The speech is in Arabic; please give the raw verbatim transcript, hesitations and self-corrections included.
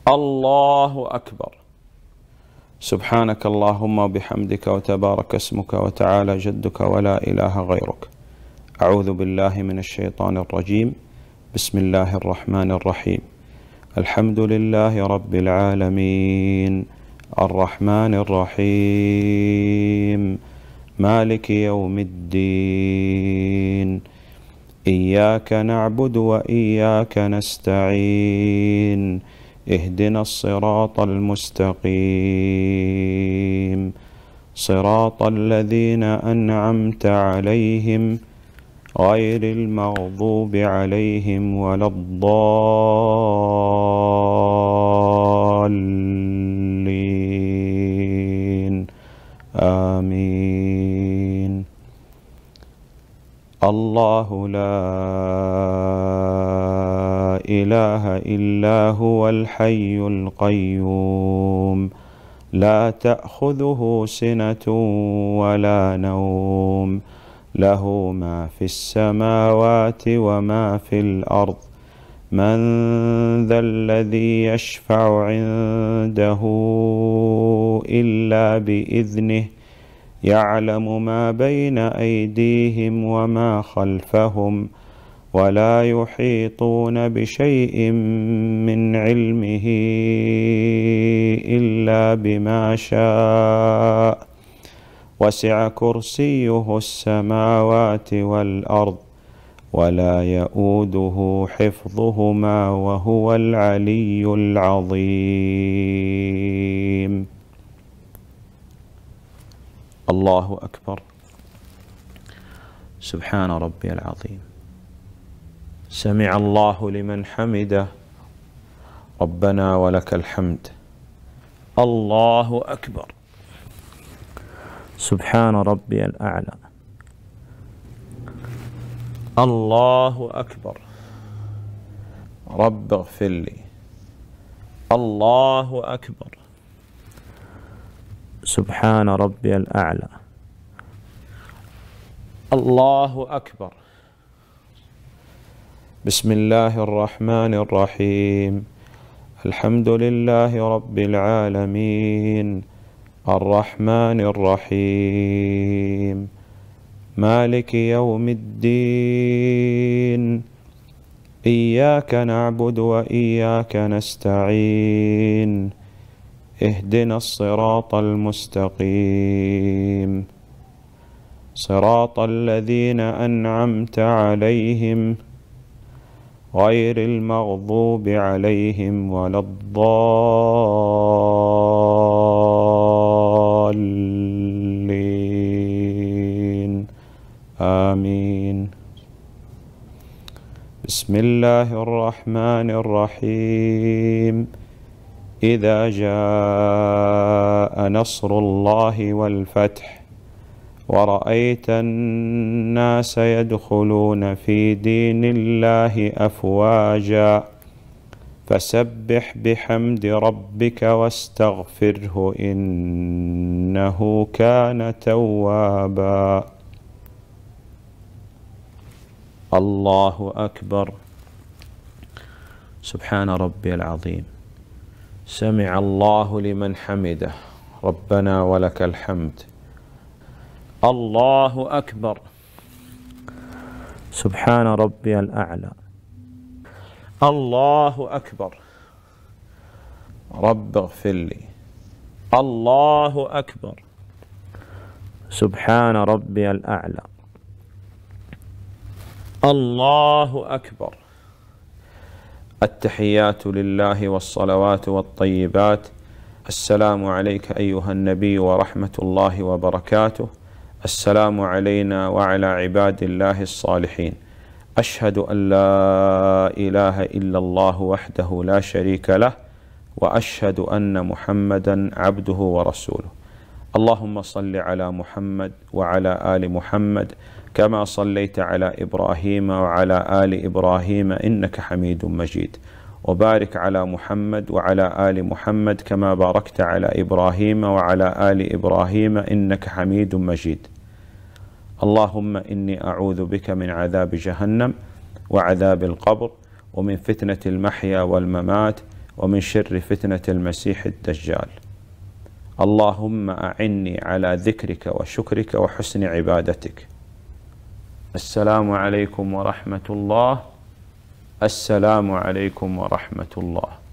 الله أكبر. سبحانك اللهم وبحمدك وتبارك اسمك وتعالى جدك ولا إله غيرك. أعوذ بالله من الشيطان الرجيم. بسم الله الرحمن الرحيم. الحمد لله رب العالمين الرحمن الرحيم مالك يوم الدين إياك نعبد وإياك نستعين اهدنا الصراط المستقيم صراط الذين أنعمت عليهم غير المغضوب عليهم ولا الضالين آمين. الله لا إله إلا هو الحي القيوم لا تأخذه سنة ولا نوم له ما في السماوات وما في الأرض من ذا الذي يشفع عنده إلا بإذنه يعلم ما بين أيديهم وما خلفهم ولا يحيطون بشيء من علمه إلا بما شاء وسع كرسيه السماوات والأرض ولا يؤوده حفظهما وهو العلي العظيم. الله أكبر. سبحان ربي العظيم. سمع الله لمن حمده ربنا ولك الحمد. الله أكبر. سبحان ربي الأعلى. الله أكبر. رب اغفر لي. الله أكبر. سبحان ربي الأعلى. الله أكبر. بسم الله الرحمن الرحيم. الحمد لله رب العالمين الرحمن الرحيم مالك يوم الدين إياك نعبد وإياك نستعين اهدنا الصراط المستقيم صراط الذين أنعمت عليهم غير المغضوب عليهم ولا الضالين آمين. بسم الله الرحمن الرحيم. إذا جاء نصر الله والفتح ورأيت الناس يدخلون في دين الله أفواجا فسبح بحمد ربك واستغفره إنه كان توابا. الله أكبر. سبحان ربي العظيم. سمع الله لمن حمده ربنا ولك الحمد. الله أكبر. سبحان ربي الأعلى. الله أكبر. رب اغفر لي. الله أكبر. سبحان ربي الأعلى. الله أكبر. التحيات لله والصلوات والطيبات. السلام عليك أيها النبي ورحمة الله وبركاته. السلام علينا وعلى عباد الله الصالحين. أشهد أن لا إله إلا الله وحده لا شريك له وأشهد أن محمدا عبده ورسوله. اللهم صل على محمد وعلى آل محمد كما صليت على إبراهيم وعلى آل إبراهيم إنك حميد مجيد وبارك على محمد وعلى آل محمد كما باركت على إبراهيم وعلى آل إبراهيم إنك حميد مجيد. اللهم إني أعوذ بك من عذاب جهنم وعذاب القبر ومن فتنة المحيا والممات ومن شر فتنة المسيح الدجال. اللهم أعني على ذكرك وشكرك وحسن عبادتك. السلام عليكم ورحمة الله. السلام عليكم ورحمة الله.